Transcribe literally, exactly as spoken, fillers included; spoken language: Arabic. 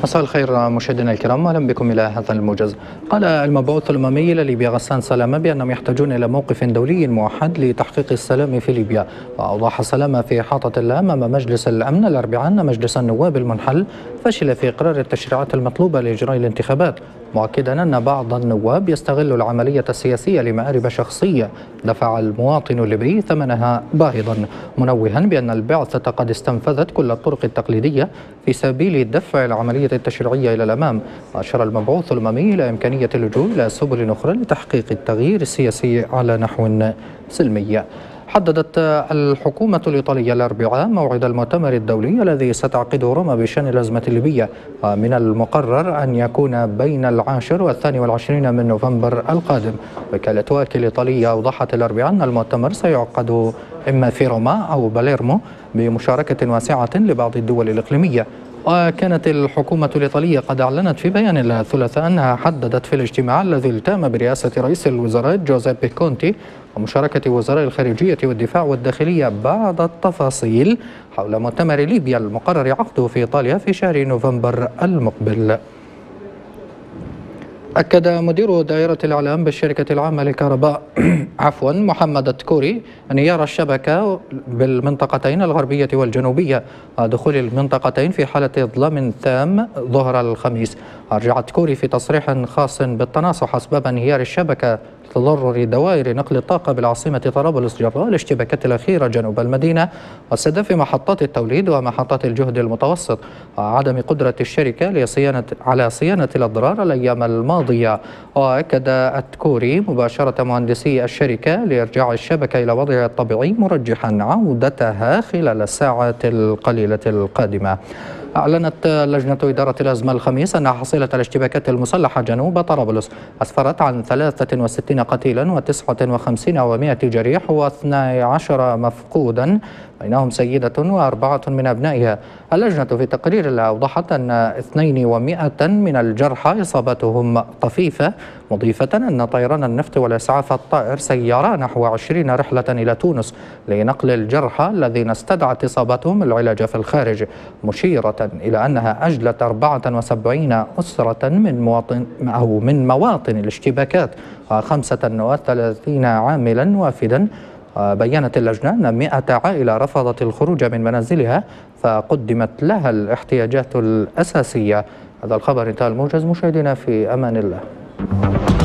مساء الخير مشاهدينا الكرام، اهلا بكم الى هذا الموجز. قال المبعوث الاممي الى ليبيا غسان سلامه بانهم يحتاجون الى موقف دولي موحد لتحقيق السلام في ليبيا، واوضح سلامه في احاطه له امام مجلس الامن الاربعاء ان مجلس النواب المنحل فشل في اقرار التشريعات المطلوبه لاجراء الانتخابات، مؤكدا ان بعض النواب يستغل العمليه السياسيه لمآرب شخصيه دفع المواطن الليبي ثمنها باهظا، منوها بان البعثه قد استنفذت كل الطرق التقليديه في سبيل دفع العمليه التشريعيه الى الامام. واشار المبعوث الاممي الى امكانيه اللجوء الى سبل اخرى لتحقيق التغيير السياسي على نحو سلمي. حددت الحكومة الإيطالية الأربعاء موعد المؤتمر الدولي الذي ستعقده روما بشأن الأزمة الليبية، ومن المقرر أن يكون بين العاشر والثاني والعشرين من نوفمبر القادم. وكالة واكل إيطالية أوضحت الأربعاء أن المؤتمر سيعقد إما في روما أو باليرمو بمشاركة واسعة لبعض الدول الإقليمية. وكانت الحكومة الإيطالية قد أعلنت في بيان الثلاثاء أنها حددت في الاجتماع الذي التام برئاسة رئيس الوزراء جوزيبي كونتي ومشاركة وزراء الخارجية والدفاع والداخلية بعض التفاصيل حول مؤتمر ليبيا المقرر عقده في إيطاليا في شهر نوفمبر المقبل. أكد مدير دائرة الإعلام بالشركة العامة للكهرباء عفوا محمد التكوري انهيار الشبكة بالمنطقتين الغربية والجنوبية ودخول المنطقتين في حالة إظلام تام ظهر الخميس. رجع التكوري في تصريح خاص بالتناصح أسباب انهيار الشبكة تضرر دوائر نقل الطاقة بالعاصمة طرابلس جراء الاشتباكات الأخيرة جنوب المدينة واستهداف محطات التوليد ومحطات الجهد المتوسط وعدم قدرة الشركة لصيانة على صيانة الأضرار الأيام الماضية. وأكد التكوري مباشرة مهندسي الشركة لإرجاع الشبكة إلى وضعها الطبيعي مرجحا عودتها خلال الساعات القليلة القادمة. أعلنت لجنة إدارة الأزمة الخميس أن حصيلة الاشتباكات المسلحة جنوب طرابلس أسفرت عن ثلاثة وستين قتيلا وتسعة وخمسين ومائة جريح واثني عشر مفقودا بينهم سيدة وأربعة من أبنائها. اللجنة في تقرير لها أوضحت أن اثنين ومائة من الجرحى إصابتهم طفيفة، مضيفة أن طيران النفط والإسعاف الطائر سيرا نحو عشرين رحلة إلى تونس لنقل الجرحى الذين استدعت إصابتهم العلاج في الخارج، مشيرة إلى أنها أجلت أربعة وسبعين أسرة من مواطن أو من مواطن الاشتباكات وخمسة وثلاثين عاملا وافدا. بيّنت اللجنة أن مئة عائلة رفضت الخروج من منازلها فقدمت لها الاحتياجات الأساسية. هذا الخبر انتهى الموجز، مشاهدينا في أمان الله.